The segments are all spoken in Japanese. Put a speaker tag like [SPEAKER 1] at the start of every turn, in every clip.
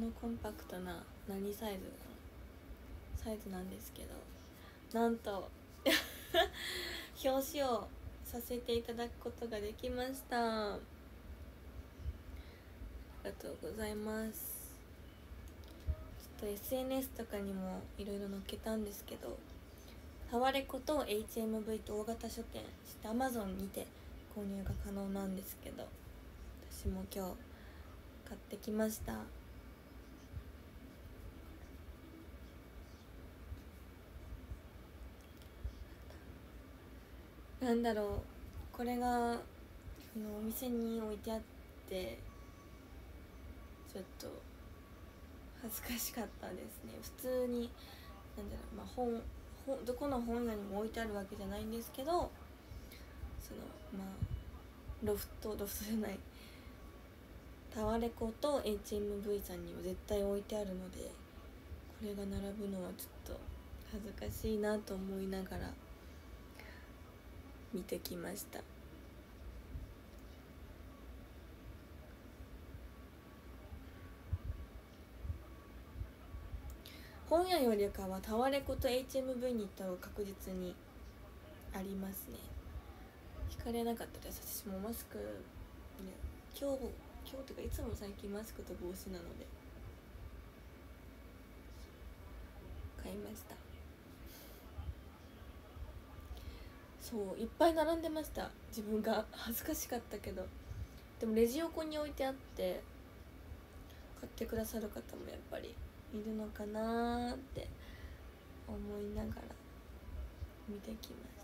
[SPEAKER 1] のコンパクトな何サイズなんですけど、なんと表紙をさせていただくことができました。ありがとうございます。ちょっと SNS とかにもいろいろ載っけたんですけど、タワレコと HMV と大型書店、そして Amazon にて購入が可能なんですけど、私も今日買ってきました。なんだろう、これがお店に置いてあってちょっと恥ずかしかったですね。普通になんだろう、本どこの本屋にも置いてあるわけじゃないんですけど、そのロフトじゃない、タワレコと HMV さんには絶対置いてあるので、これが並ぶのはちょっと恥ずかしいなと思いながら見てきました。本屋よりかはタワレコと HMV に行った方が確実にありますね。聞かれなかったです。私もマスク、ね、今日とかいつも最近マスクと帽子なので買いました。そういっぱい並んでました。自分が恥ずかしかったけど、でもレジ横に置いてあって買ってくださる方もやっぱりいるのかなーって思いながら見てきました。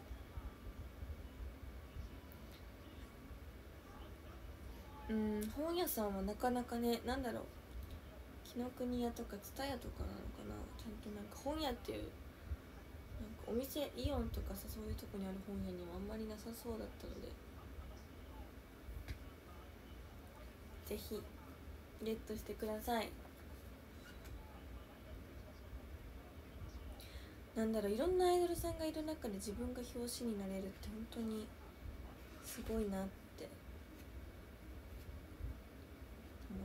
[SPEAKER 1] 本屋さんはなかなかね、なんだろう、紀ノ国屋とか蔦屋とかなのかな、ちゃんとなんか本屋っていう、なんかお店、イオンとかさ、そういうとこにある本屋にはあんまりなさそうだったので、ぜひゲットしてください。なんだろう、いろんなアイドルさんがいる中で自分が表紙になれるって本当にすごいなって思って、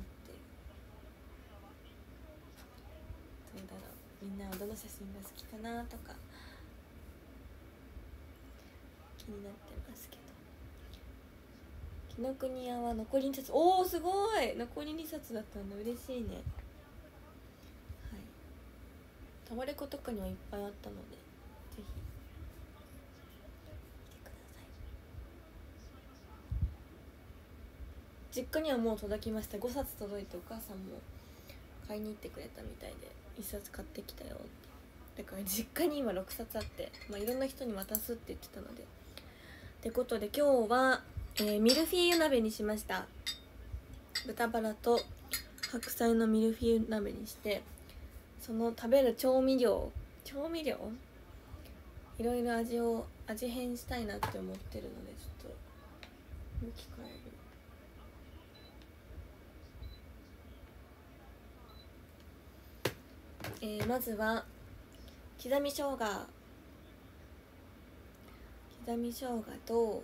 [SPEAKER 1] どうだろう、みんなはどの写真が好きかなとか気になってますけど、紀ノ国屋は残り2冊、おーすごい、残り2冊だったんだ、嬉しいね。はい、タワレコとかにはいっぱいあったので、ぜひ見てください。実家にはもう届きました。5冊届いて、お母さんも買いに行ってくれたみたいで、1冊買ってきたよって。だから実家に今6冊あって、いろんな人に渡すって言ってたので、ってことで今日は、ミルフィーユ鍋にしました。豚バラと白菜のミルフィーユ鍋にして、その食べる調味料いろいろ味変したいなって思ってるので、ちょっと向き変える。まずは刻み生姜と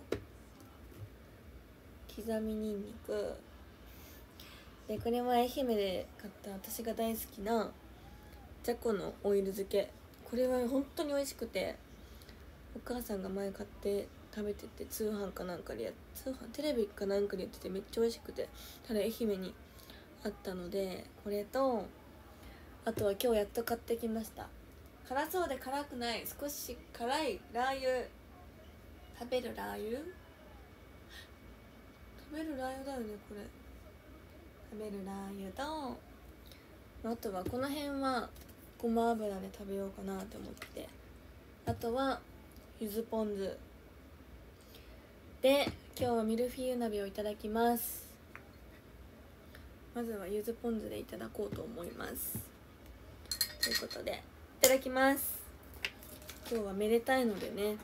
[SPEAKER 1] 刻みにんにくで、これは愛媛で買った私が大好きなじゃこのオイル漬け。これは本当に美味しくて、お母さんが前買って食べてて、テレビかなんかでやっててめっちゃ美味しくて、ただ愛媛にあったので、これと、あとは今日やっと買ってきました、辛そうで辛くない少し辛いラー油。食べるラー油だよね、これ。食べるラー油と、あとはこの辺はごま油で食べようかなと思って、あとは柚子ポン酢で、今日はミルフィーユ鍋をいただきます。まずは柚子ポン酢でいただこうと思います。ということでいただきます。今日はめでたいのでね、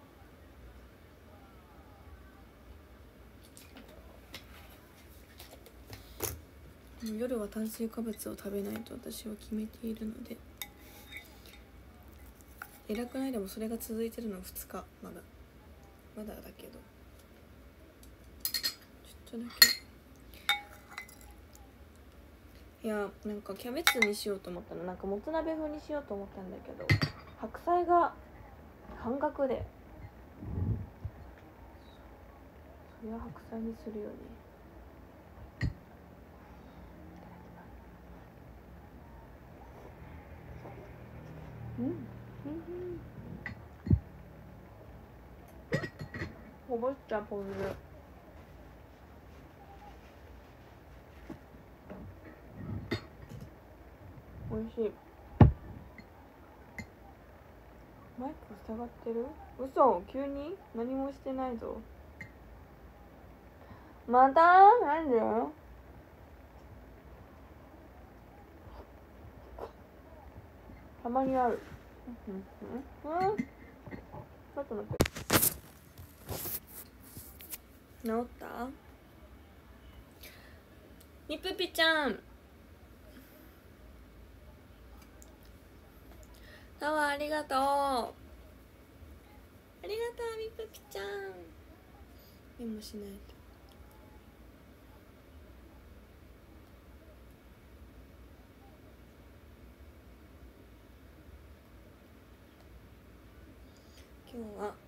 [SPEAKER 1] 夜は炭水化物を食べないと私は決めているので、偉くないでもそれが続いてるのは2日、まだだけど、ちょっとだけいやなんかキャベツにしようと思ったの、なんかもつ鍋風にしようと思ったんだけど白菜が半額で、それは白菜にするよね。こぼしちゃポン酢。美味しい。マイク塞がってる？嘘、急に？何もしてないぞ。また？なんで？たまにある。ちょっと待って。治った？みぷぴちゃん。タワーありがとう。ありがとうみぷぴちゃん。メモしないと。今日は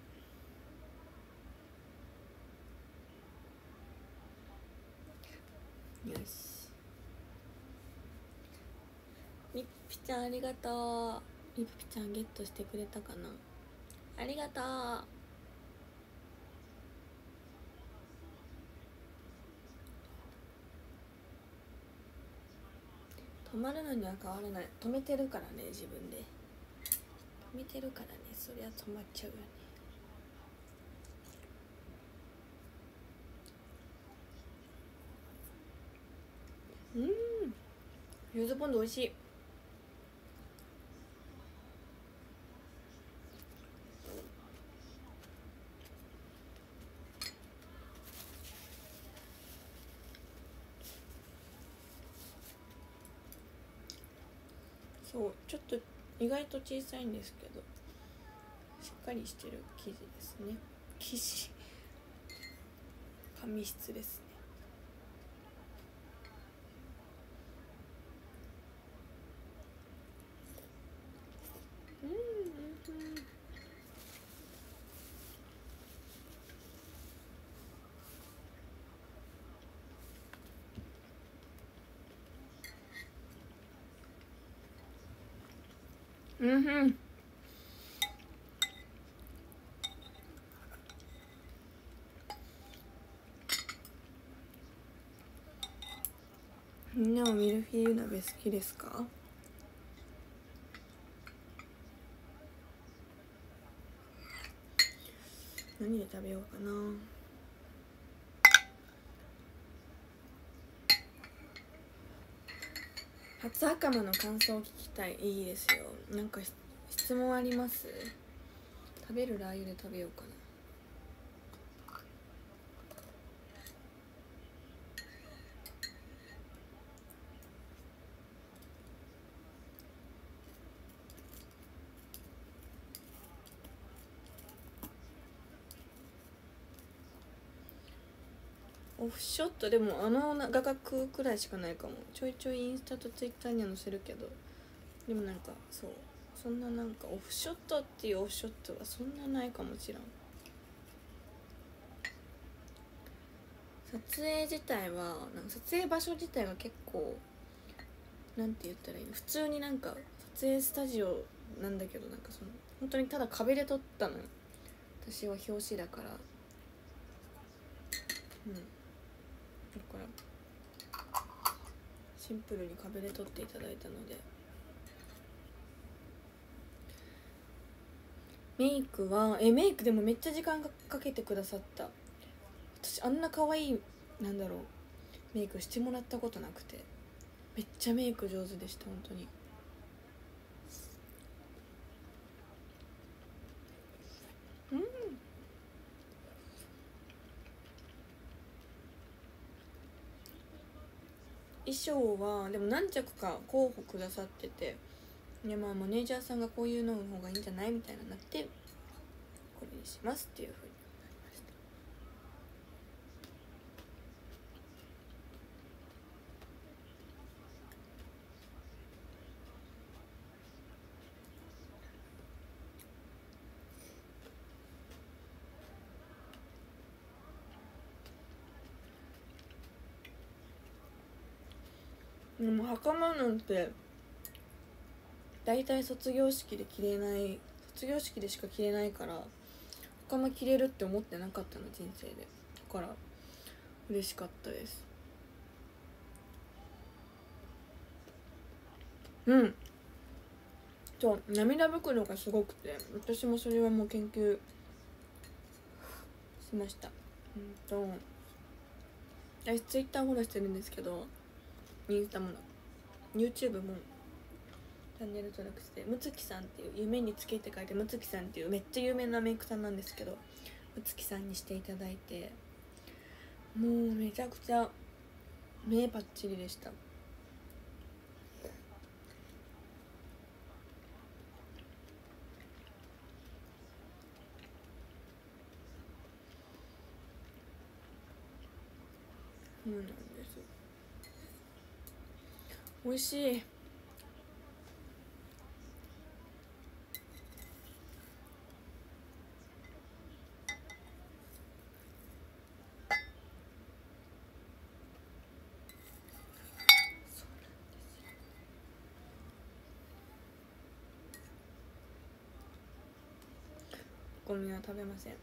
[SPEAKER 1] よし。みっぴちゃんありがとう。みっぴちゃんゲットしてくれたかな。ありがとう。止まるのには変わらない。止めてるからね、自分で止めてるからね、そりゃ止まっちゃうよね。柚子ポン酢美味しい。そう、ちょっと意外と小さいんですけどしっかりしてる生地ですね。生地紙質ですね。みんなはミルフィーユ鍋好きですか？何で食べようかな。初袴の感想を聞きたい。いいですよ。なんか質問あります？食べるラー油で食べようかな。オフショットでも画角くらいしかないかも。ちょいちょいインスタとツイッターには載せるけど、でもなんかそう、そんななんかオフショットっていうオフショットはそんなないかもしらん。撮影自体はなんか撮影場所自体が結構なんて言ったらいいの、普通になんか撮影スタジオなんだけど、なんかその本当にただ壁で撮ったのよ。私は表紙だから、だからシンプルに壁で撮っていただいたので。メイクはメイクでもめっちゃ時間かけてくださった。私あんな可愛いなんだろうメイクしてもらったことなくて、めっちゃメイク上手でした本当に。衣装はでも何着か候補くださってて、でマネージャーさんがこういうの方がいいんじゃないみたいななって、これにしますっていうふうになりました。 でも袴なんて大体卒業式で着れない、卒業式でしか着れないから袴着れるって思ってなかったの、人生で。だから嬉しかったです。涙袋がすごくて、私もそれはもう研究しました。私ツイッターフォローしてるんですけど、インスタも YouTube もチャンネル登録して、むつきさんっていう、夢につけって書いてむつきさんっていうめっちゃ有名なメイクさんなんですけど、むつきさんにしていただいて、もうめちゃくちゃ目パッチリでした。そうなんです。美味しい。ゴミは食べません。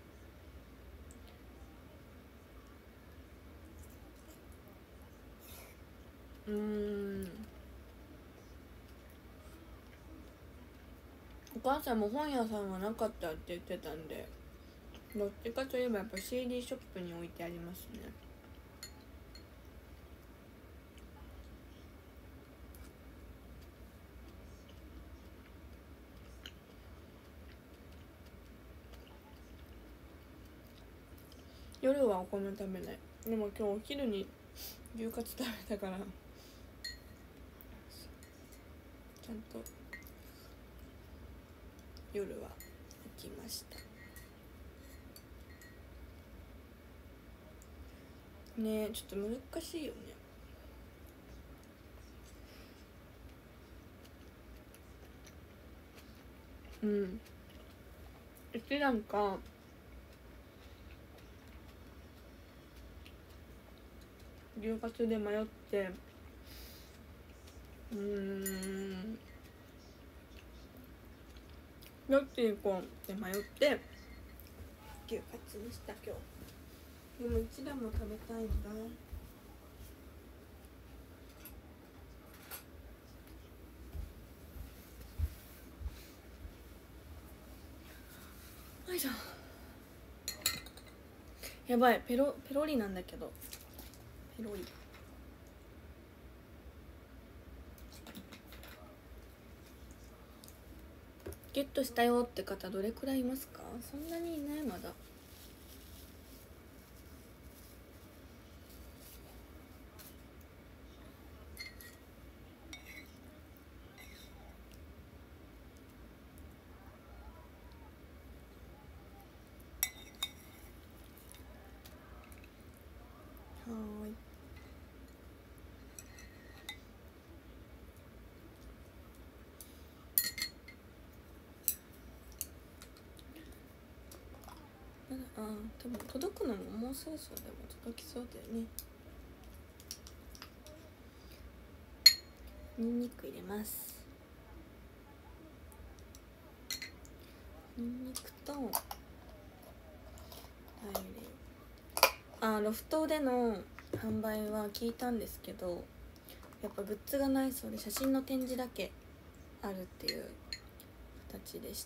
[SPEAKER 1] お母さんも本屋さんはなかったって言ってたんで、どっちかといえばやっぱ CD ショップに置いてありますね。夜はお米食べない。でも今日お昼に牛カツ食べたからちゃんと夜は起きました。ねえ、ちょっと難しいよね。うちなんか牛カツで迷って、どっちに行こうって迷って牛カツにした今日。でも一蘭も食べたいんだ。よいしょ。やばい、ペロリなんだけど、ペロリゲットしたよって方どれくらいいますか？そんなにいない。まだはい。多分届くのももうそろそろでも届きそうだよね。ニンニク入れます。ニンニクとロフトでの販売は聞いたんですけど、やっぱグッズがないそうで、写真の展示だけあるっていう形でした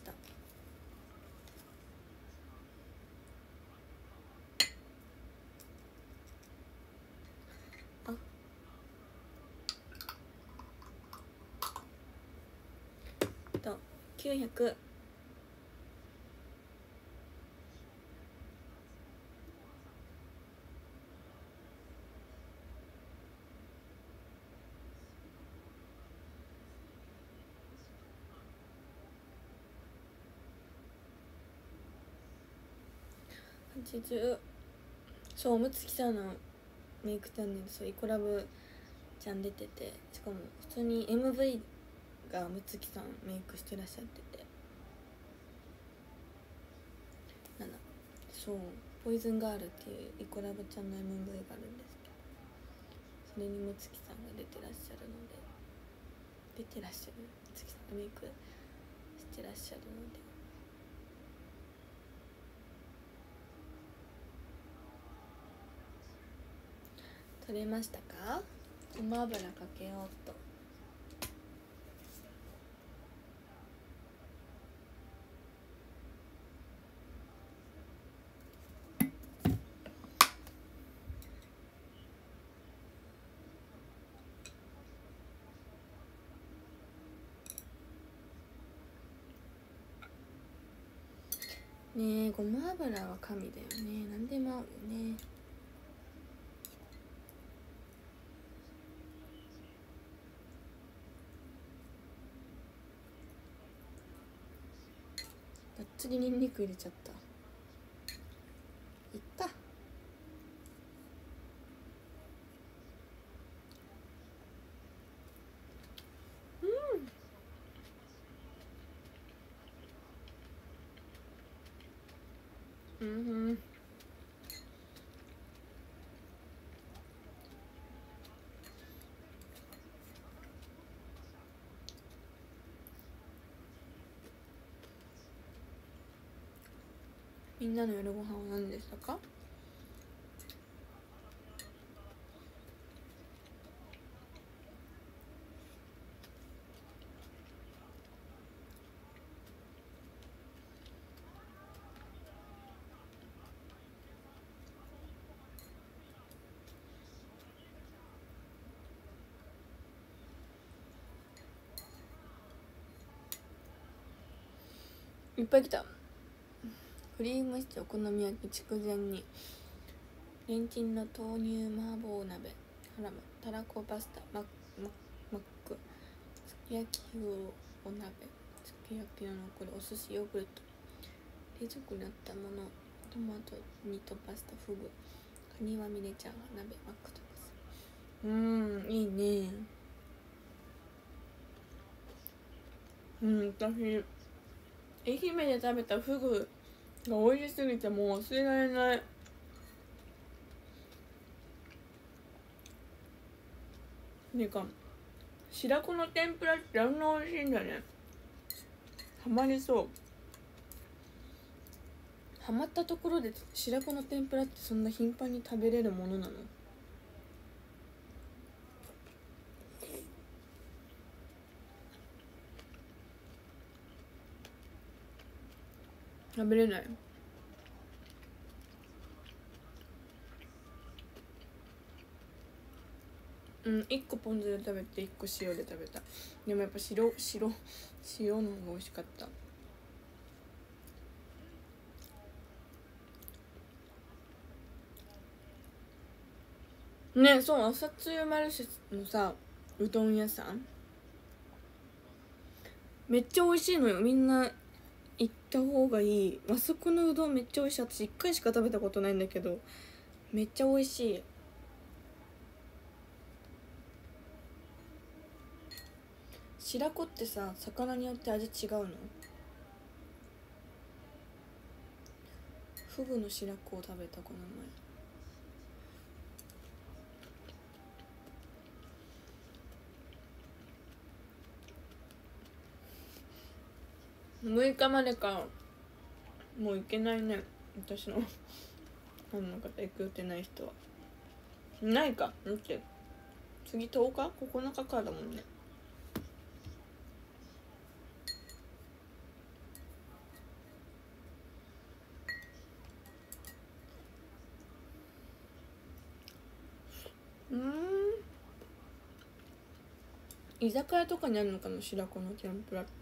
[SPEAKER 1] 。900。80。そう、むつきさんのメイクチャンネル、そう、イコラブちゃん出てて、しかも普通に MV がむつきさんメイクしてらっしゃってて、そう、ポイズンガールっていうイコラブちゃんの MV があるんですけど、 それにも月さんが出てらっしゃるので、出てらっしゃる、月さんがメイクしてらっしゃるので、取れましたか？ごま油かけようと。ねえ、ごま油は神だよね。何でも合うよね。がっつりニンニク入れちゃった。いったうん。みんなの夜ご飯は何でしたか？いっぱい来た。クリームシチュー、お好み焼き、筑前煮、レンチンの豆乳麻婆鍋、ハラム、たらこパスタ、マック、すき焼きお鍋、すき焼きの残り、お寿司、ヨーグルト、冷蔵庫にあったもの、トマト煮とパスタ、フグ、カニはミネちゃんが鍋、マックとかさ。いいね。私愛媛で食べたフグが美味しすぎてもう忘れられない。なんか白子の天ぷらってあんな美味しいんだね。ハマりそう。ハマったところで白子の天ぷらってそんな頻繁に食べれるものなの？食べれない。1個ポン酢で食べて1個塩で食べた。でもやっぱ塩の方が美味しかった。ね、そう、朝つゆマルシェのさうどん屋さんめっちゃ美味しいのよ。みんな行った方がいい。あそこのうどんめっちゃ美味しい。私1回しか食べたことないんだけどめっちゃ美味しい。白子ってさ、魚によって味違うの？フグの白子を食べたこの前。6日までか。もう行けないね、私のファンの方。行く予定ない人はいないか。だって次10日9日からだもんね。居酒屋とかにあるのかな、白子の天ぷらって。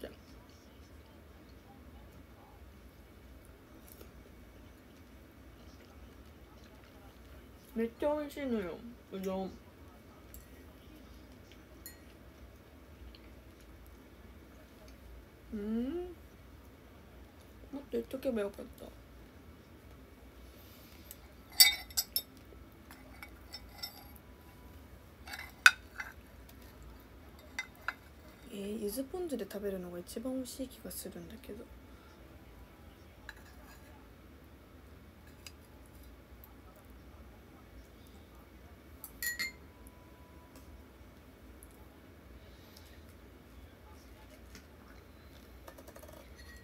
[SPEAKER 1] めっちゃ美味しいのよ、うどん。もっと言っとけばよかった。ゆずポン酢で食べるのが一番美味しい気がするんだけど。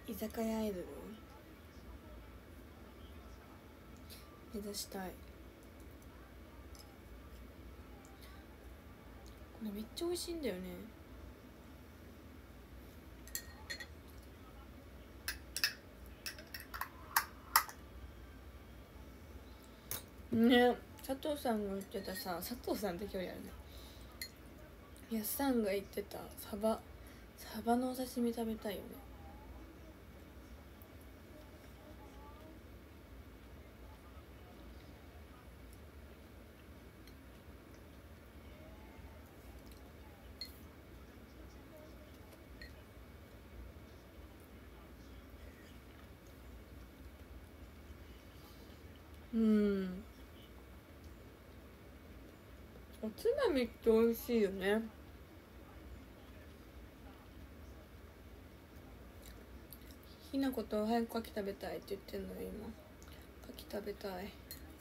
[SPEAKER 1] 居酒屋アイドル目指したい。これめっちゃ美味しいんだよね。ね、佐藤さんが言ってたさ、佐藤さんって距離あるね。やっさんが言ってたサバのお刺身食べたいよね。うん、おつまみって美味しいよね。ひなこと早く牡蠣食べたいって言ってんのよ今。牡蠣食べたい。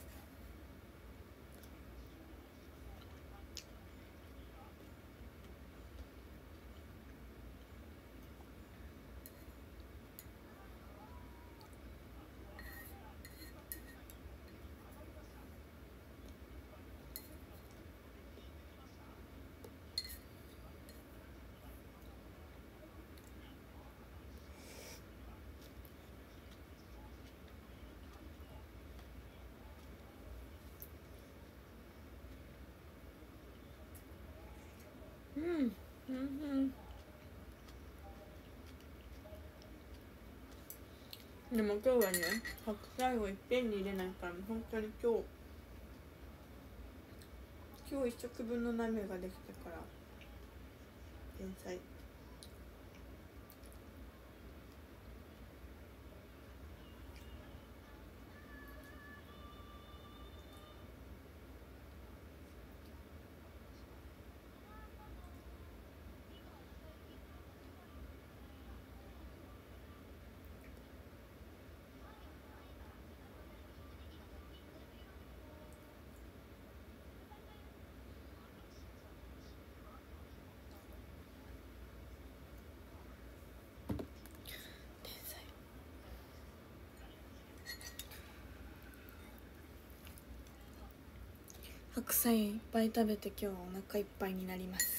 [SPEAKER 1] うん、うん、でも今日はね、白菜をいっぺんに入れないから本当に今日1食分の鍋ができたから天才。天才。白菜いっぱい食べて今日はお腹いっぱいになります。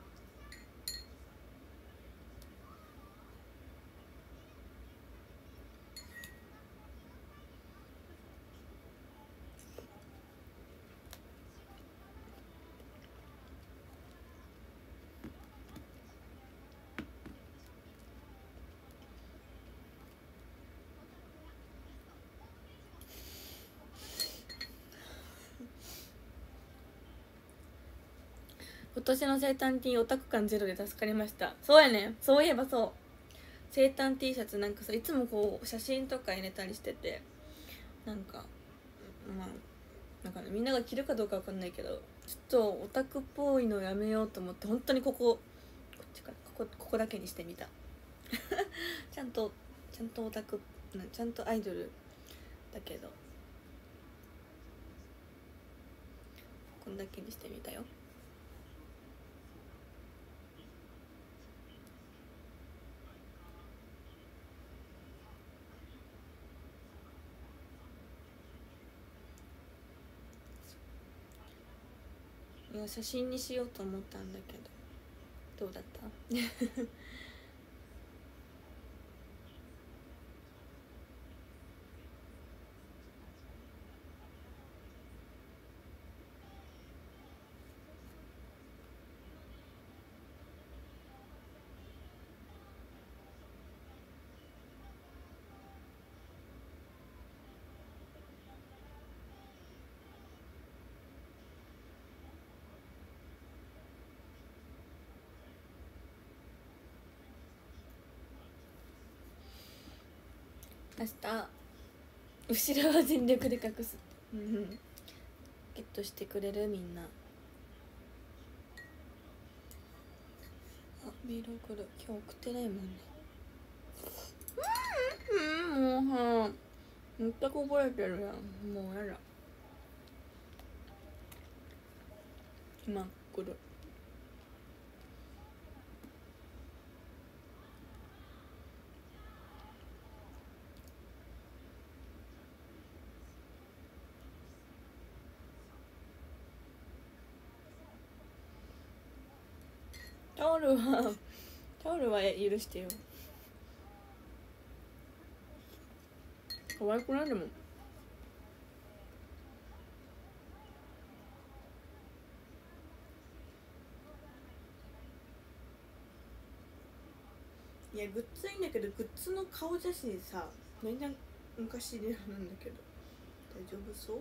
[SPEAKER 1] 今年の生誕 T オタク感ゼロで助かりました。そうやね、そういえばそう、生誕 T シャツなんかさ、いつもこう写真とか入れたりしてて、なんかまあなんか、ね、みんなが着るかどうかわかんないけど、ちょっとオタクっぽいのやめようと思って、本当にこっちかな、ここだけにしてみたちゃんとオタク、ちゃんとアイドルだけどこんだけにしてみたよ。いや写真にしようと思ったんだけど、どうだった明日後ろは全力で隠す。ゲットしてくれるみんな。あ、メール送る。今日送ってないもんね。もうは全く覚えてるやん。もうやだ。今来る。 タオルは許してよ。可愛くないでも。いやグッズいいんだけど、グッズの顔写真さ全然昔でなんだけど大丈夫そう？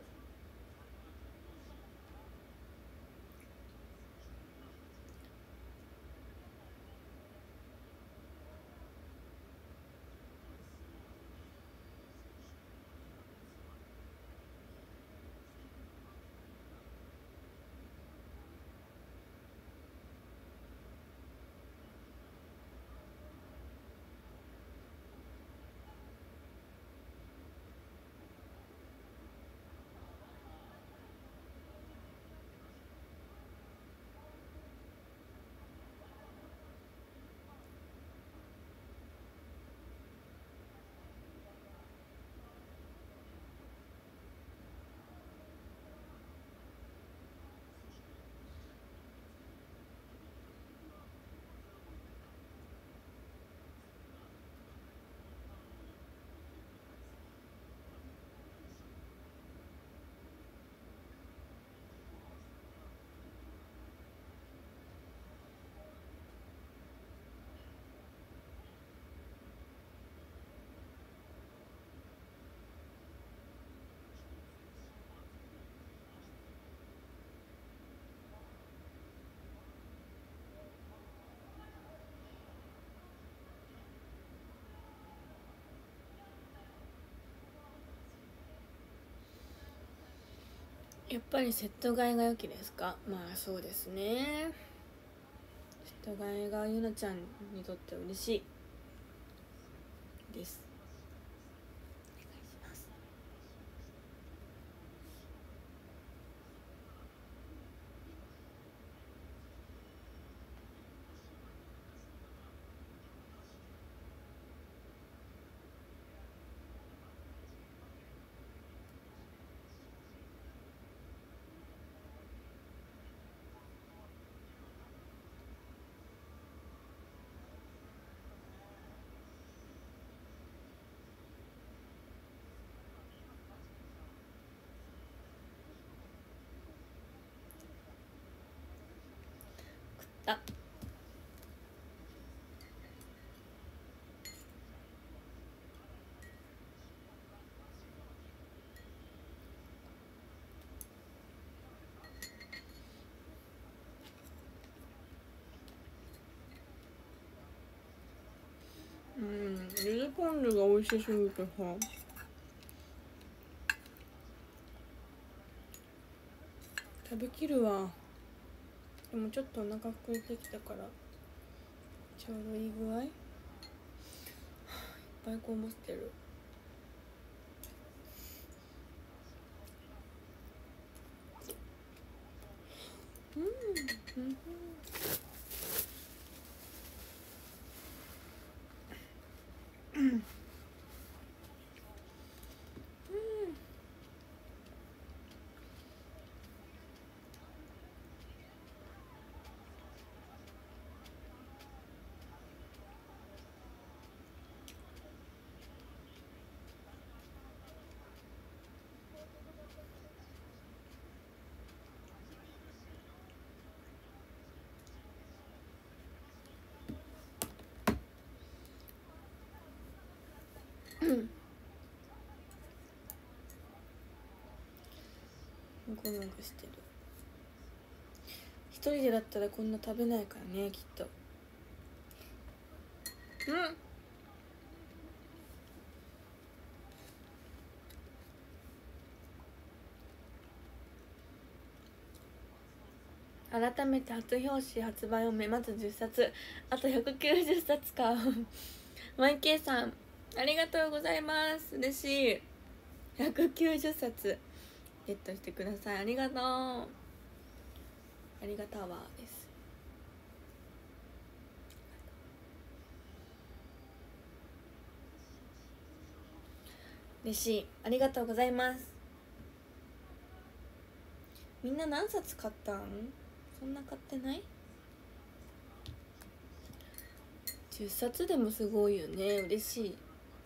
[SPEAKER 1] やっぱりセット買いが良きですか？まあそうですね、セット買いがゆなちゃんにとって嬉しいです。お願いします。あ、ゆずポン酢が美味しすぎてさ食べきるわ。でもちょっとお腹空いてきたからちょうどいい具合。いっぱいこぼしてる。うん、うん、もぐもぐしてる。一人でだったらこんな食べないからね、きっと。改めて初表紙発売を目まず10冊、あと190冊かマイケイさんありがとうございます。嬉しい。190冊ゲットしてください。ありがとう。ありがたわです。嬉しい。ありがとうございます。みんな何冊買ったん？そんな買ってない？ 10冊でもすごいよね。嬉しい。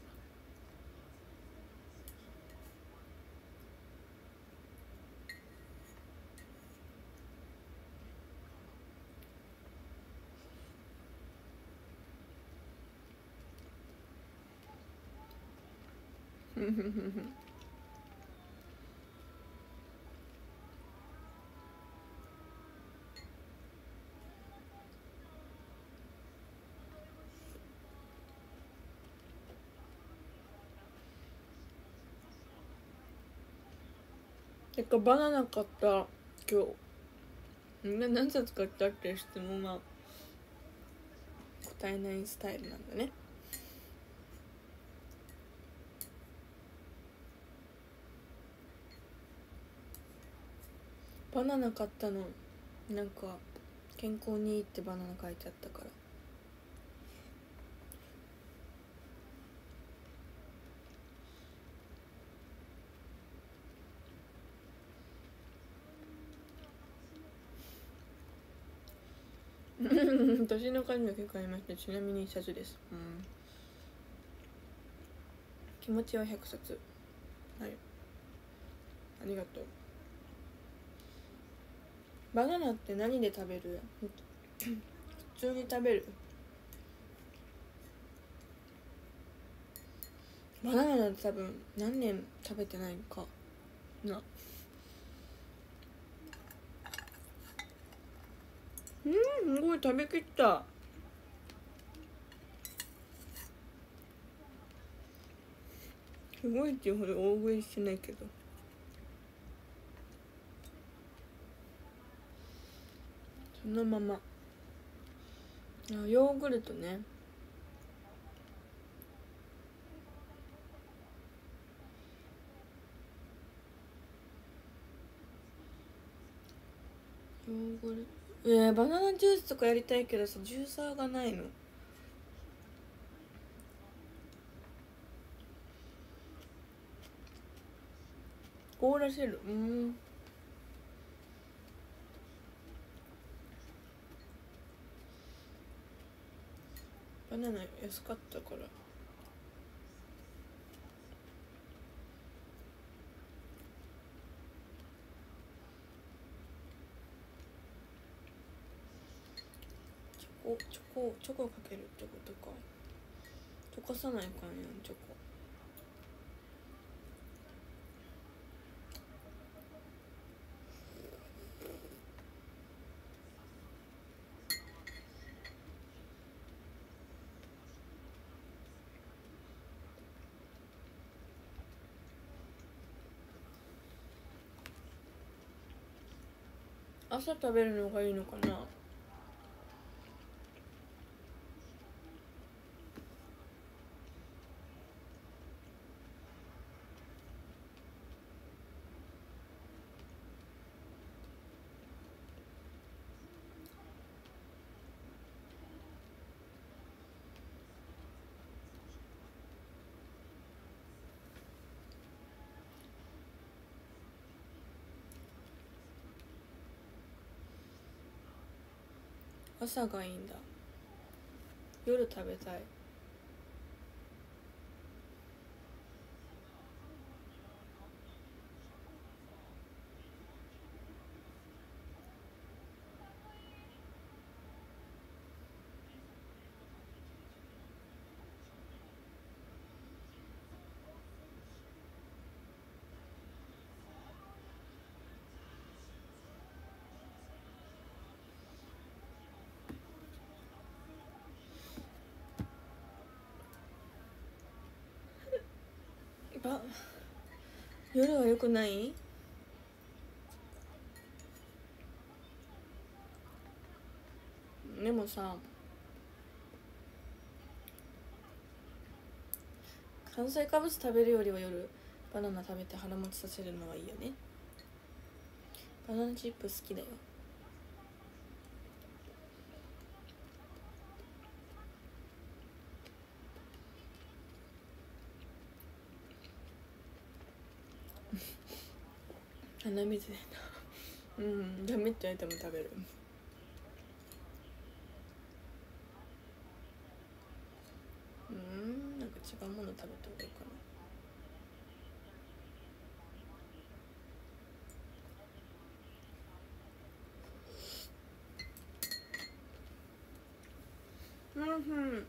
[SPEAKER 1] てかバナナ買った今日。みんな何冊買ったって質問は答えないスタイルなんだね。バナナ買ったのなんか健康にいいってバナナ書いてあったから。年の数が結構ありまして、ちなみに1冊です。気持ちは100冊。はい、ありがとう。バナナって何で食べる？普通に食べる？バナナなんて多分何年食べてないのかな。すごい食べきった。すごいっていうほど大食いしてないけど、そのまま。ヨーグルトね。ヨーグルト、バナナジュースとかやりたいけどさ、ジューサーがないの。凍らせる。バナナ安かったから。チョコかけるってことか。溶かさないかんやんチョコ。朝食べるのがいいのかな。朝がいいんだ。夜食べたい。夜は良くない？でもさ、炭水化物食べるよりは夜バナナ食べて腹持ちさせるのはいいよね。バナナチップ好きだよ。鼻水出た。ダメって言われても食べる。 違うもの食べた方がいいかな。うん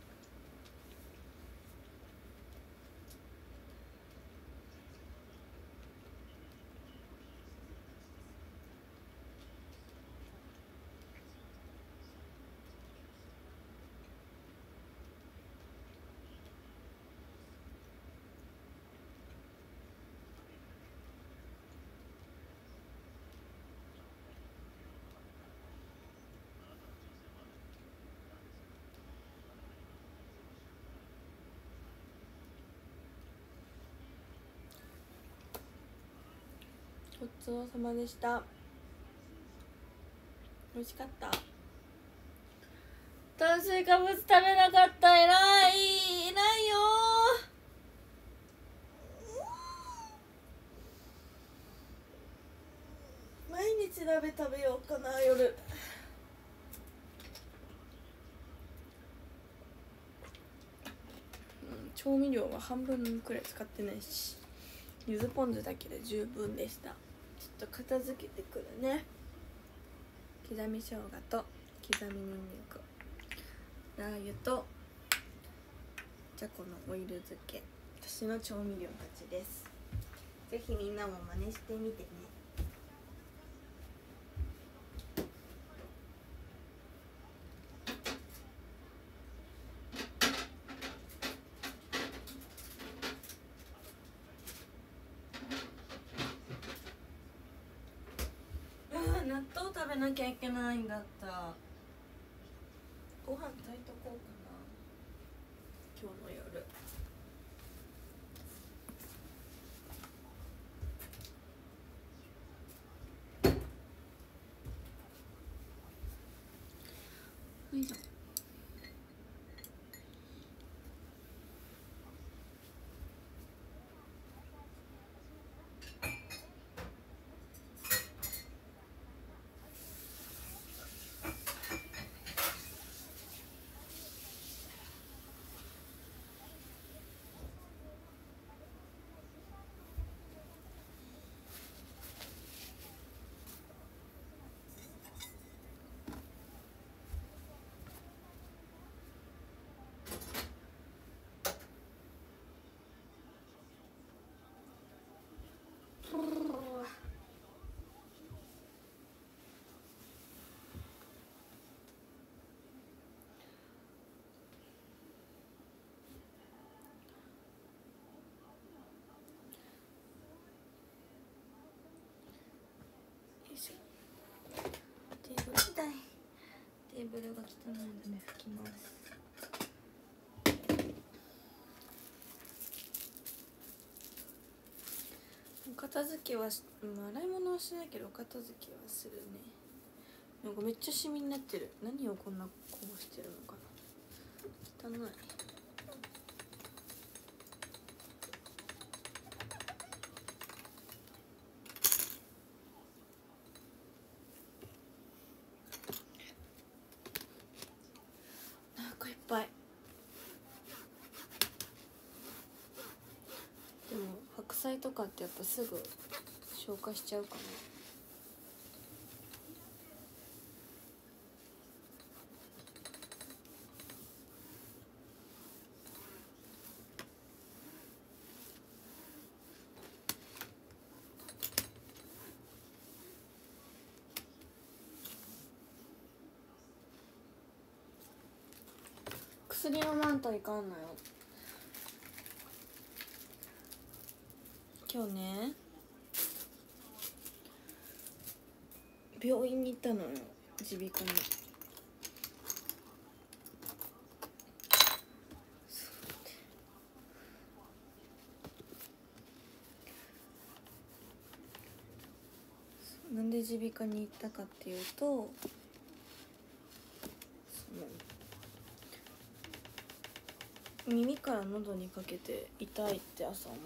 [SPEAKER 1] ごちそうさまでした。美味しかった。炭水化物食べなかった。偉いよ毎日鍋食べようかな夜。調味料は半分くらい使ってないし、柚子ポン酢だけで十分でした。ちょっと片付けてくるね。刻み生姜と刻みにんにく、ラー油とじゃこのオイル漬け、私の調味料たちです。ぜひみんなも真似してみてね。納豆食べなきゃいけないんだった。ご飯炊いとこうかな今日の夜。よいしょ。テーブル痛い。テーブルが汚いので拭きます。片付けは洗い物はしないけど片付けはするね。なんかめっちゃシミになってる。何をこんなこうしてるのかな。汚い。なんかいっぱい。でも白菜とかってやっぱすぐ消化しちゃうかな。薬飲まんといかんのよ。今日ね病院に行ったのよ、耳鼻科に。なんで耳鼻科に行ったかっていうと、耳から喉にかけて痛いって朝思って、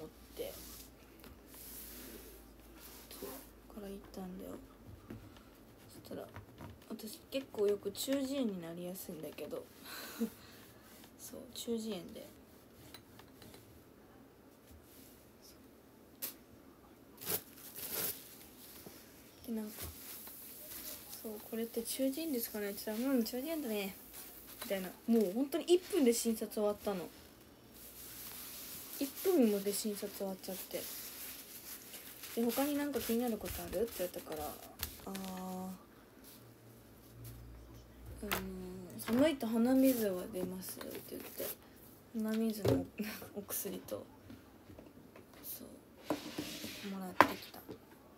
[SPEAKER 1] そうから行ったんだよ。そしたら私結構よく中耳炎になりやすいんだけどそう中耳炎ででなんかそうこれって中耳炎ですかねって言ったらうん中耳炎だねみたいな、もう本当に1分で診察終わったの。1分もで診察終わっちゃって、で他になんか気になることあるって言ったから、寒いと鼻水は出ますって言って、鼻水のお薬とそうもらってきた。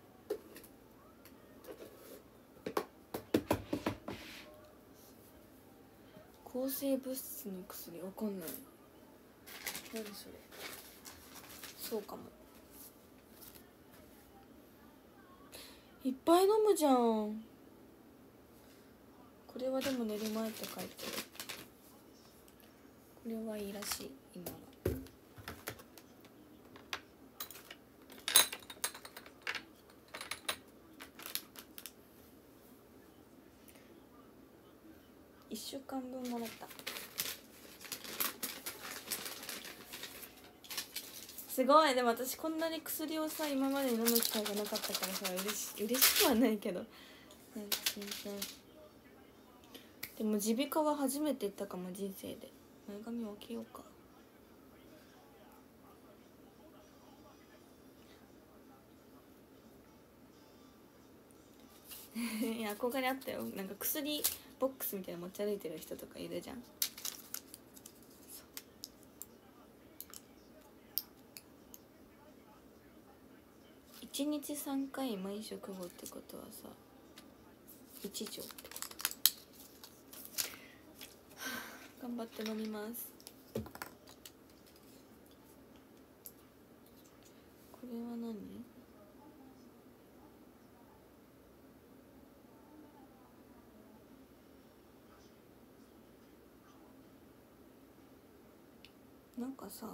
[SPEAKER 1] 抗生物質の薬わかんない、何それ。そうかも。いっぱい飲むじゃん。これはでも寝る前って書いてる。これはいいらしい今は。1週間分もらった。すごい。でも私こんなに薬をさ今までに飲む機会がなかったからさ、嬉しくはないけど、でも耳鼻科は初めて行ったかも人生で。前髪分けようか。いや憧れあったよ。なんか薬ボックスみたいな持ち歩いてる人とかいるじゃん。1日3回毎食後ってことはさ1錠ってこと。頑張って飲みます。これは何？なんかさ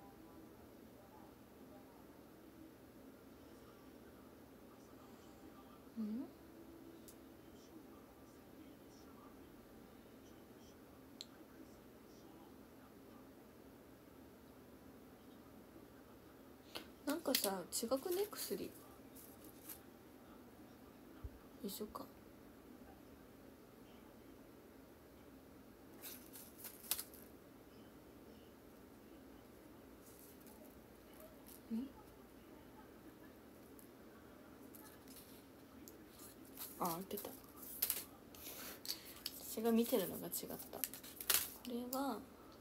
[SPEAKER 1] なんかさ違くね薬一緒か。出た。私が見てるのが違った。これは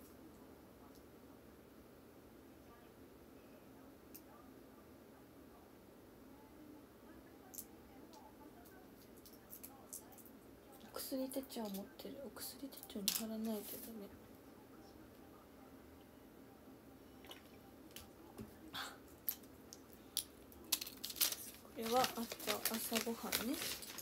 [SPEAKER 1] お薬手帳持ってる。お薬手帳に貼らないとダメ。これは朝ごはんね。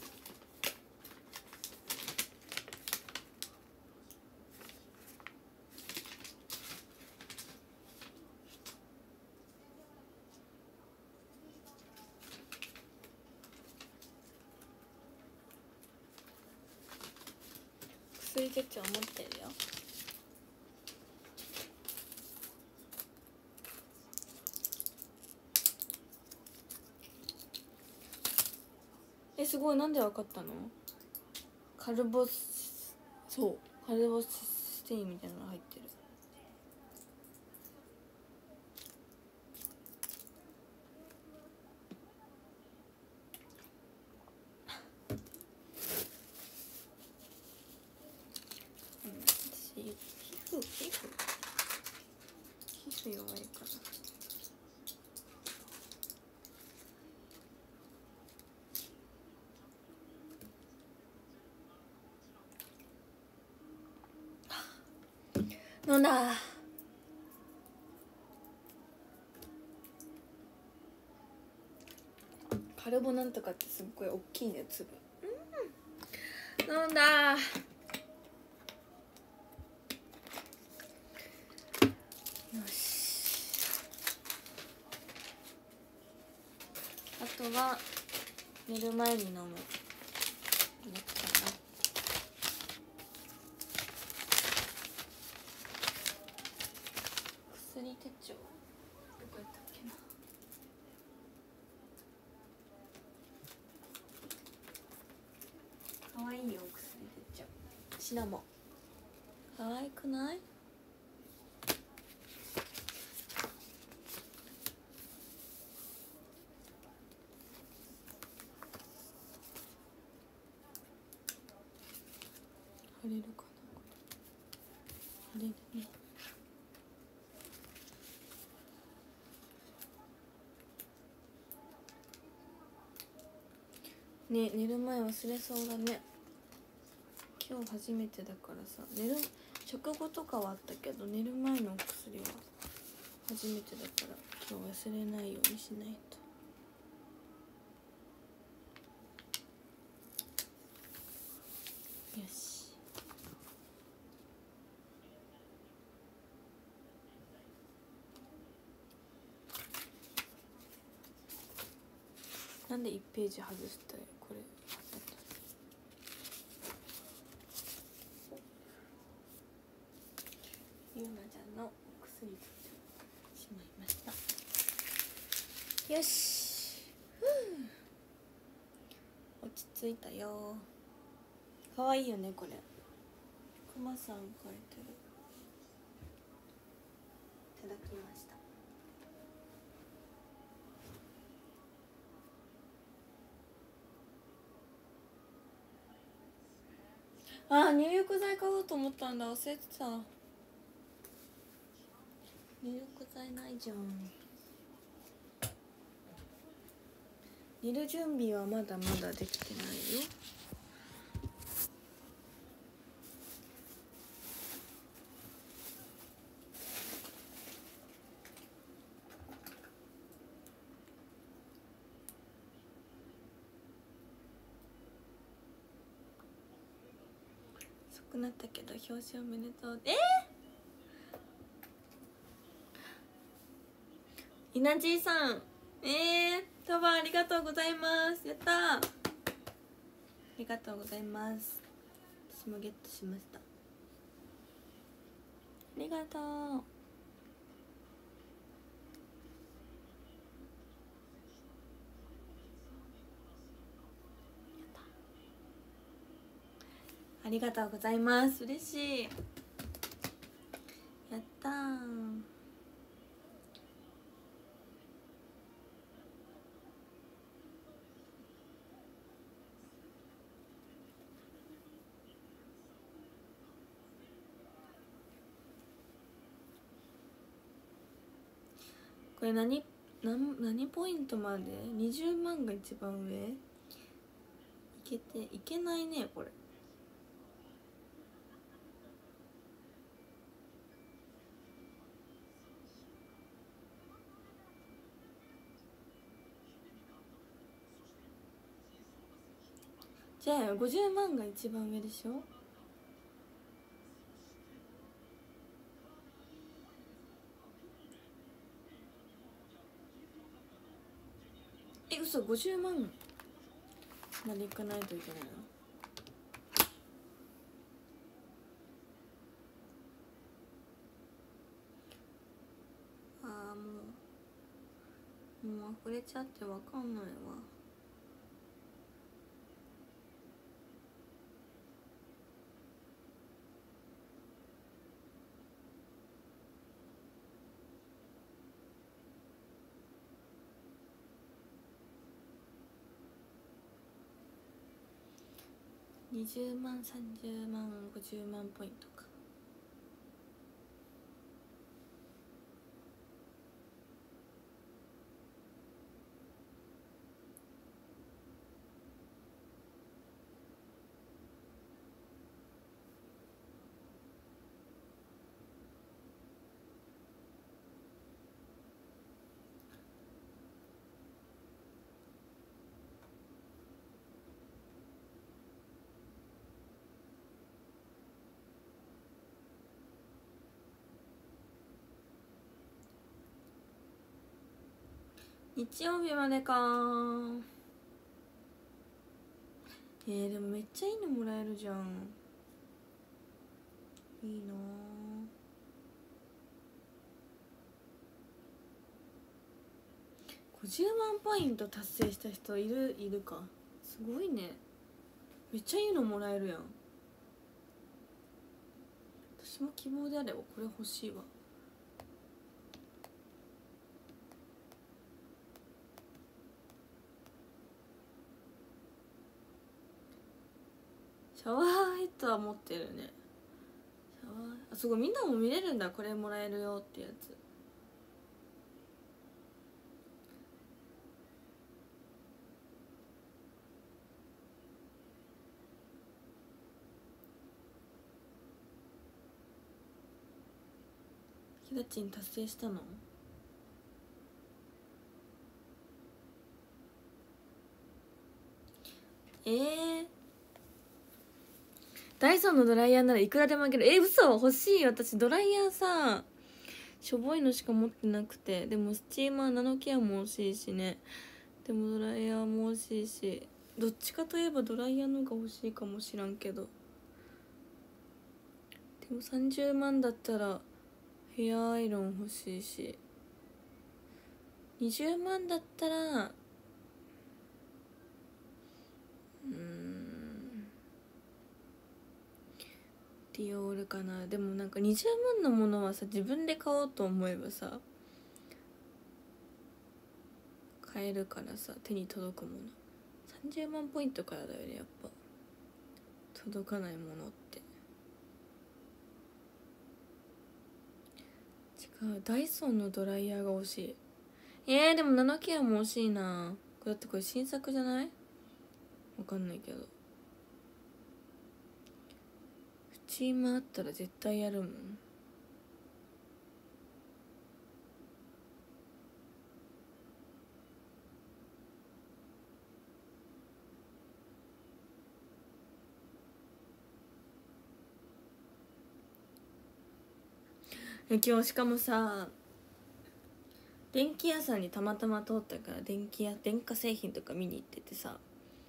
[SPEAKER 1] 薬手帳持ってるよ。すごい。なんでわかったの？カルボステインみたいなのが入ってる。皮膚弱いから。飲んだ。カルボなんとかってすっごい大きいね粒。飲んだ。よし。あとは寝る前に飲むやつかな。薬手帳どこやったっけな。 ちらも可愛くない？貼れるかな。貼れるね。ね、寝る前忘れそうだね。今日初めてだからさ、寝る食後とかはあったけど、寝る前のお薬は初めてだから今日忘れないようにしないと。よし。なんで1ページ外してこれ貼ったんだ。ゆうなちゃんのお薬取ってしまいました。よし、落ち着いたよ。かわいいよねこれ。くまさん描いてる。いただきました。あ、入浴剤買おうと思ったんだ、忘れてた。入浴剤ないじゃん。寝る準備はまだまだできてないよ。遅くなったけど表彰おめでとう。いなじいさん、タワーありがとうございます。やったー、ありがとうございます。私もゲットしました。ありがとう。ありがとうございます。嬉しい。やったー。これ何ポイントまで？20万が一番上？いけないねこれ。じゃあ50万が一番上でしょ。嘘、50万までいかないといけないの？ああ、もう溢れちゃってわかんないわ。20万、30万、50万ポイントか。日曜日までかー。でもめっちゃいいのもらえるじゃん。いいなー。50万ポイント達成した人いるか。すごいね。めっちゃいいのもらえるやん。 私も希望であればこれ欲しいわ。シャワーヘッドは持ってるね。シャワー、あ、すごい、みんなも見れるんだ、これもらえるよってやつ。ひだちん達成したの？ダイソンのドライヤーならいくらでもあげる。嘘、欲しい。私ドライヤーさ、しょぼいのしか持ってなくて。でもスチーマー、ナノケアも欲しいしね。でもドライヤーも欲しいし、どっちかといえばドライヤーの方が欲しいかもしらんけど。でも30万だったらヘアアイロン欲しいし、20万だったらディオールかな。でもなんか20万のものはさ、自分で買おうと思えばさ買えるからさ、手に届くもの。30万ポイントからだよね、やっぱ届かないものって。違う、ダイソンのドライヤーが欲しい。でもナノケアも欲しいな。だってこれ新作じゃない？わかんないけど、スチームあったら絶対やるもん。今日しかもさ、電気屋さんにたまたま通ったから、電化製品とか見に行っててさ、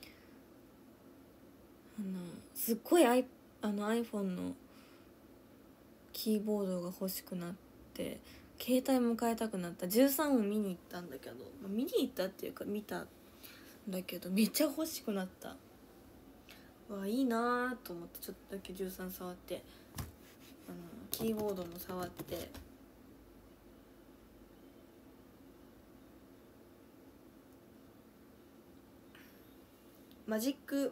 [SPEAKER 1] すっごいiPhone のキーボードが欲しくなって、携帯も変えたくなった。13を見に行ったんだけど、見に行ったっていうか見たんだけど、めっちゃ欲しくなった。わ、いいなと思って、ちょっとだけ13触って、キーボードも触って、マジック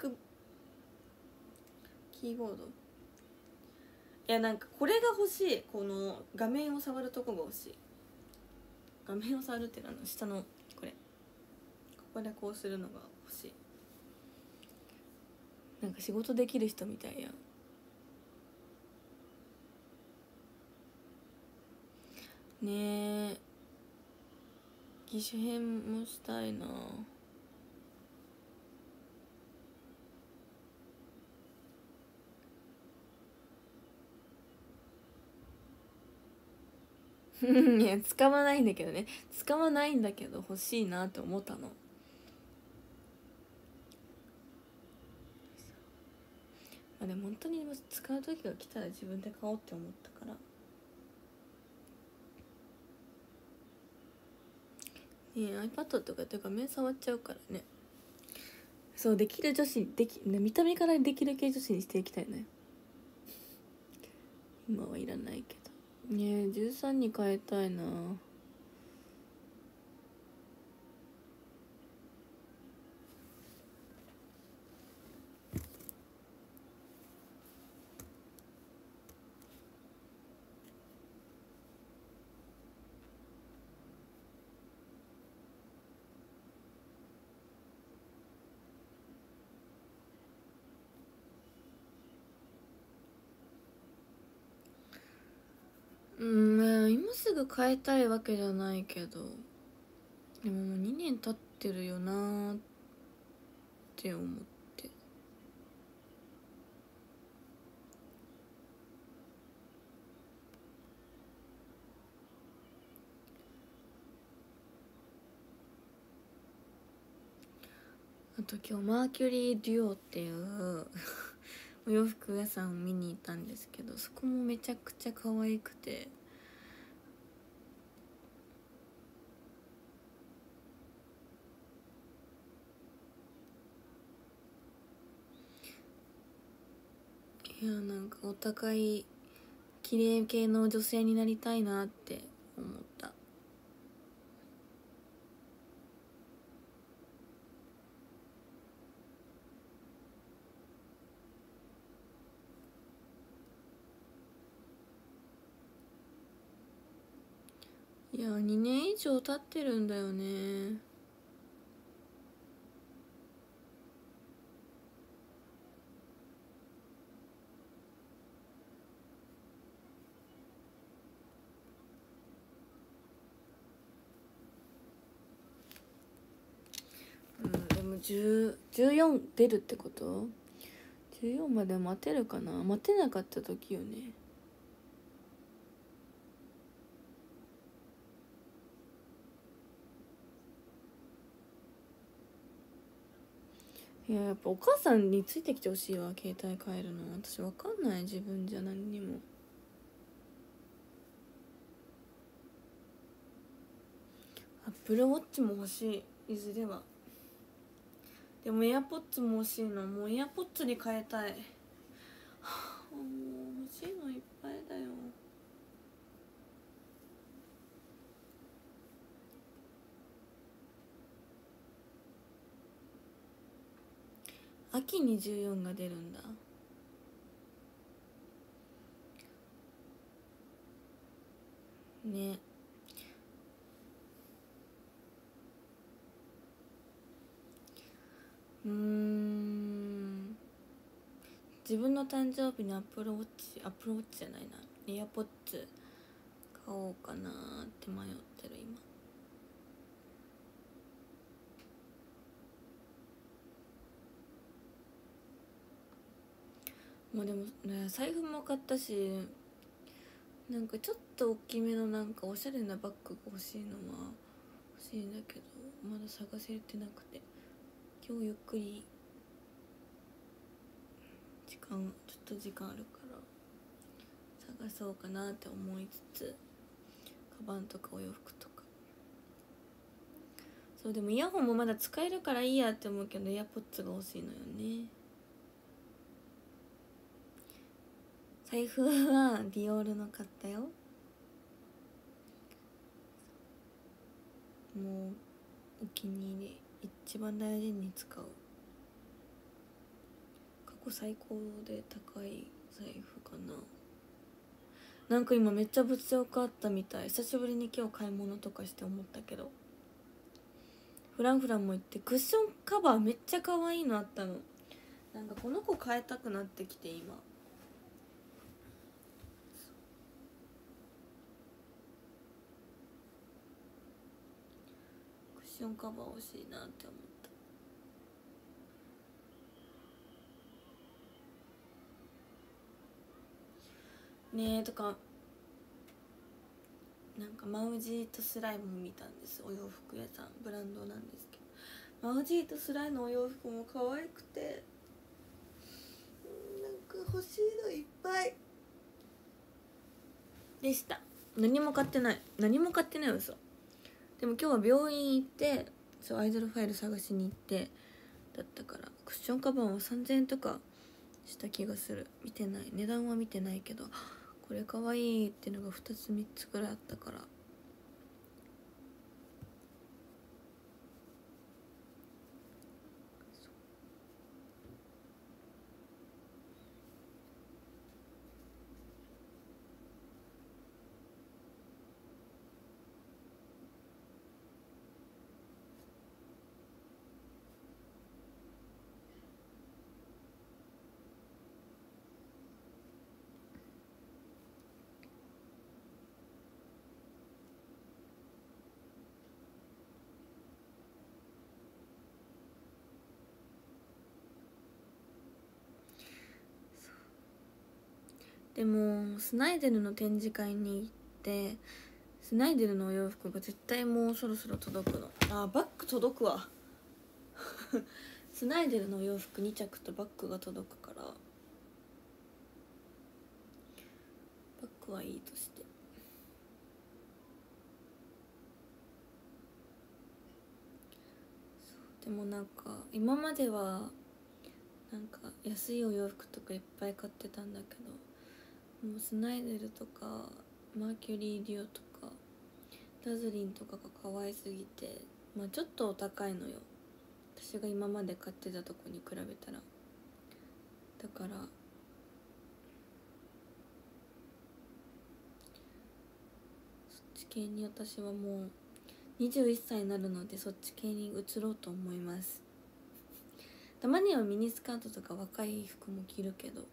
[SPEAKER 1] キーボード、いや、なんかこれが欲しい。この画面を触るとこが欲しい。画面を触るっていうのは下のここでこうするのが欲しい。なんか仕事できる人みたいやんね。機種変もしたいな。いや、使わないんだけどね。使わないんだけど欲しいなって思ったの。でも本当に使う時が来たら自分で買おうって思ったからね。 iPad とかって画面触っちゃうからね。そう、できる女子、見た目からできる系女子にしていきたいね。今はいらないけどね。13に変えたいな。今すぐ変えたいわけじゃないけど、でももう2年経ってるよなーって思って。あと今日マーキュリーデュオっていうお洋服屋さんを見に行ったんですけど、そこもめちゃくちゃ可愛くて、いや、なんかお高い綺麗系の女性になりたいなって思った。いや2年以上経ってるんだよね。でも14出るってこと？ 14 まで待てるかな。待てなかった時よね。いややっぱお母さんについてきてほしいわ。携帯変えるの私わかんない。自分じゃ何にも。アップルウォッチも欲しい、いずれは。でもエアポッツも欲しいな。もうエアポッツに変えたい。はあ、もう欲しいのいっぱいだよ。秋に14が出るんだね。自分の誕生日にアップルウォッチじゃないな、エアポッツ買おうかなって迷ってる今。もうでもね、財布も買ったし、なんかちょっと大きめのなんかおしゃれなバッグが欲しいのは欲しいんだけど、まだ探せてなくて、今日ゆっくりちょっと時間あるから探そうかなって思いつつ、カバンとかお洋服とか。そうでもイヤホンもまだ使えるからいいやって思うけど、エアポッツが欲しいのよね。財布はディオールの買ったよ。もうお気に入り、一番大事に使う。過去最高で高い財布かな。なんか今めっちゃ物欲あったみたい。久しぶりに今日買い物とかして思ったけど、フランフランも行ってクッションカバーめっちゃ可愛いのあったの。なんかこの子変えたくなってきて今。クッションカバー欲しいなって思った。ねえとか、なんかマウジーとスライム見たんです。お洋服屋さん、ブランドなんですけど、マウジーとスライムのお洋服も可愛くて、なんか欲しいのいっぱいでした。何も買ってない嘘。でも今日は病院行って、そうアイドルファイル探しに行ってだったから、クッションカバンは3000円とかした気がする。見てない、値段は見てないけど、これ可愛いってのが2つ3つくらいあったから。でもスナイデルの展示会に行って、スナイデルのお洋服が絶対もうそろそろ届くの。あ、バッグ届くわスナイデルのお洋服2着とバッグが届くから、バッグはいいとして。でもなんか今まではなんか安いお洋服とかいっぱい買ってたんだけど、 もうスナイデルとかマーキュリー・デュオとかダズリンとかが可愛すぎて、まあちょっとお高いのよ、私が今まで買ってたとこに比べたら。だからそっち系に私はもう21歳になるので、そっち系に移ろうと思います。たまにはミニスカートとか若い服も着るけど、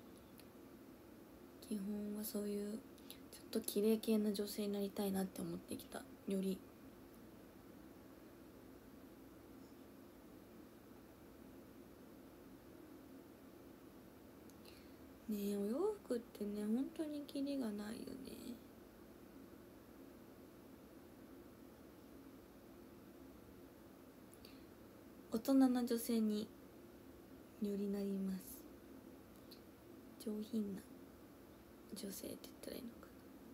[SPEAKER 1] 基本はそういうちょっと綺麗系な女性になりたいなって思ってきた。よりねえ、お洋服ってね本当にキリがないよね。大人な女性によりなります。上品な女性って言ったらいいのか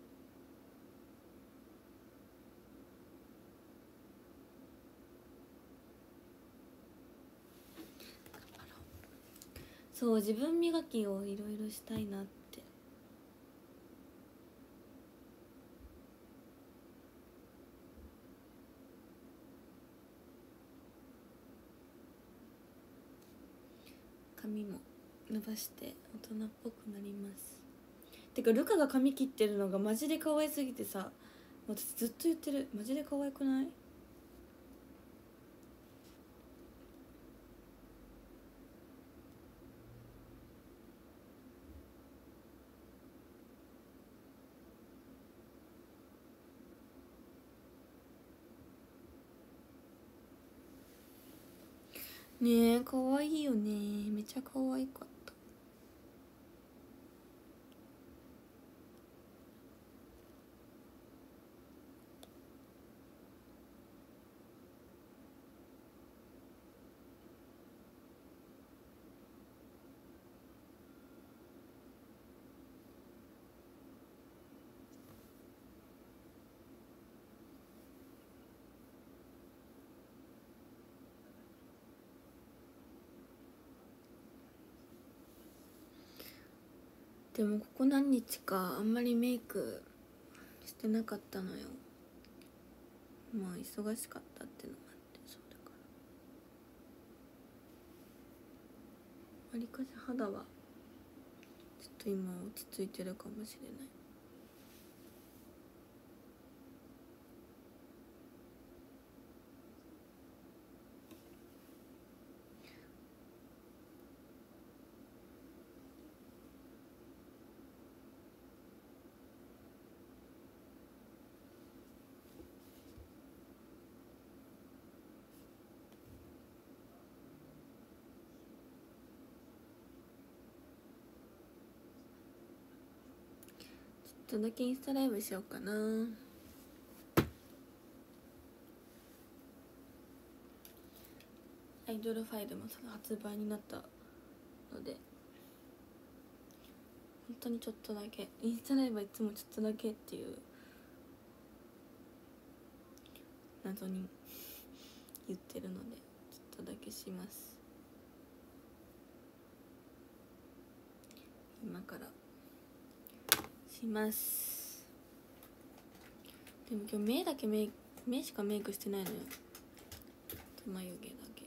[SPEAKER 1] な。そう、自分磨きをいろいろしたいなって。髪も伸ばして大人っぽくなります。てかルカが髪切ってるのがマジで可愛すぎてさ、私ずっと言ってる、マジで可愛くない？ねえ、可愛いよね。めっちゃ可愛かった。でもここ何日かあんまりメイクしてなかったのよ。まあ忙しかったってのもあって、そうだからわりかし肌はちょっと今落ち着いてるかもしれない。ちょっとだけインスタライブしようかな。アイドルファイルも発売になったので、本当にちょっとだけ、インスタライブはいつもちょっとだけっていう謎に言ってるので、ちょっとだけします。今からします。でも今日目しかメイクしてないのよ。眉毛だけ。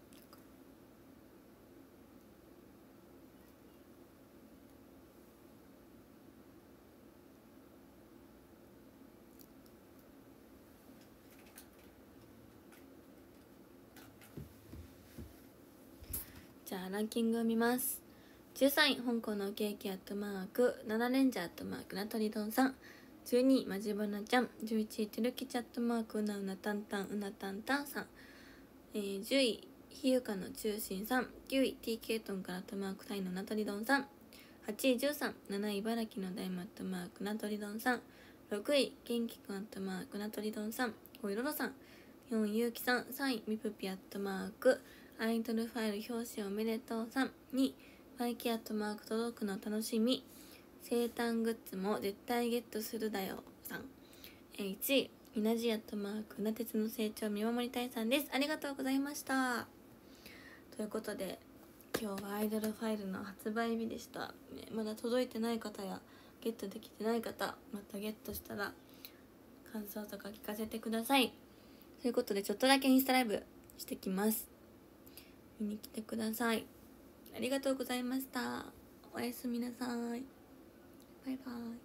[SPEAKER 1] じゃあランキングを見ます。13位香港のケーキアットマーク7レンジャーアットマークナトリドンさん。12位マジバナちゃん。11位テルキチャットマークうなうなたんたんうなたんたんさん。10位ひゆかの中心さん。9位 TK トンからアットマークタイのナトリドンさん。8位13、7位茨城の大マットマークナトリドンさん。6位元気くんアットマークナトリドンさん。5位ロロさん。4位ゆうきさん。3位みぷぴアットマークアイドルファイル表紙おめでとうさん。2位マイキアットマーク届くの楽しみ生誕グッズも絶対ゲットするだよさん。1位みなじアットマークなてつの成長見守りたいさんです。ありがとうございました。ということで今日がアイドルファイルの発売日でした、ね、まだ届いてない方やゲットできてない方、またゲットしたら感想とか聞かせてください。ということでちょっとだけインスタライブしてきます。見に来てください。ありがとうございました。おやすみなさい。バイバイ。